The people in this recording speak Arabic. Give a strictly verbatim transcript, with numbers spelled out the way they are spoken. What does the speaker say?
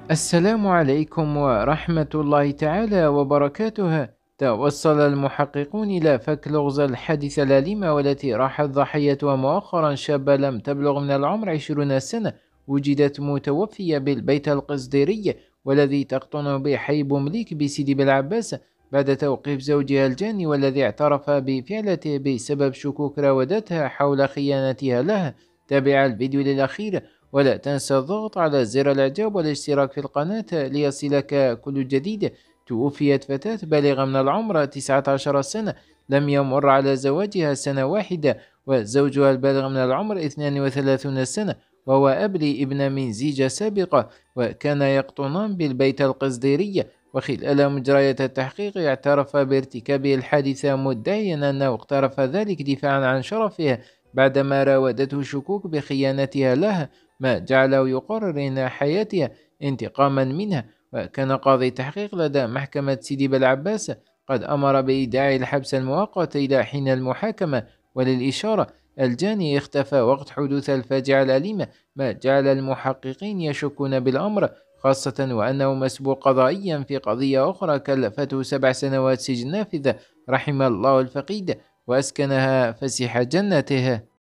السلام عليكم ورحمة الله تعالى وبركاته. توصل المحققون إلى فك لغز الحادثة الأليمة والتي راحت ضحيتها مؤخرا شابة لم تبلغ من العمر عشرين سنة، وجدت متوفية بالبيت القصديري والذي تقطن بحي بومليك بسيدي بالعباس بعد توقيف زوجها الجاني والذي اعترف بفعلته بسبب شكوك راودتها حول خيانتها له. تابع الفيديو للأخير، ولا تنسى الضغط على زر الإعجاب والاشتراك في القناة ليصلك كل جديد. توفيت فتاة بالغة من العمر تسعة عشر سنة لم يمر على زواجها سنة واحدة، وزوجها البالغ من العمر اثنين وثلاثين سنة وهو أب لابن من زيجة سابقة، وكان يقطنان بالبيت القصديري. وخلال مجريات التحقيق اعترف بارتكاب الحادثة مدعيا أنه اقترف ذلك دفاعا عن شرفه بعدما راودته شكوك بخيانتها له، ما جعله يقرر إنهاء حياتها انتقاما منها. وكان قاضي التحقيق لدى محكمة سيدي بالعباس قد أمر بإيداع الحبس المؤقت إلى حين المحاكمة. وللإشارة، الجاني اختفى وقت حدوث الفاجعة الأليمة، ما جعل المحققين يشكون بالأمر، خاصة وأنه مسبوق قضائيا في قضية أخرى كلفته سبع سنوات سجن نافذة. رحم الله الفقيد وأسكنها فسيح جنته.